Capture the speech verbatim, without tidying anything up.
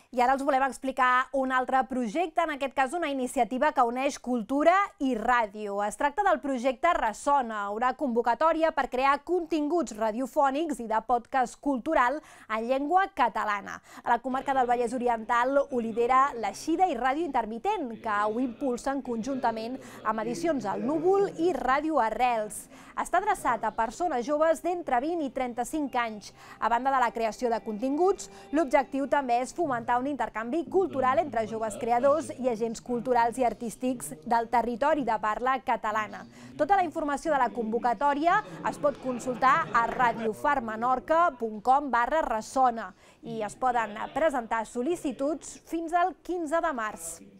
I ara els volem explicar un altre projecte, en aquest cas una iniciativa que uneix cultura i ràdio. Es tracta del projecte Ressona, una convocatòria per crear continguts radiofònics i de podcast cultural en llengua catalana. A la comarca del Vallès Oriental ho lidera l'Eixida i Ràdio Intermitent, que ho impulsen conjuntament amb edicions al Núvol i Ràdio Arrels. Està adreçat a persones joves d'entre vint i trenta-cinc anys. A banda de la creació de continguts, l'objectiu també és fomentar un intercanvi cultural entre joves creadors i agents culturals i artístics del territori de parla catalana. Tota la informació de la convocatòria es pot consultar a radiofarmenorca punt com barra ressona i es poden presentar sol·licituds fins al quinze de març.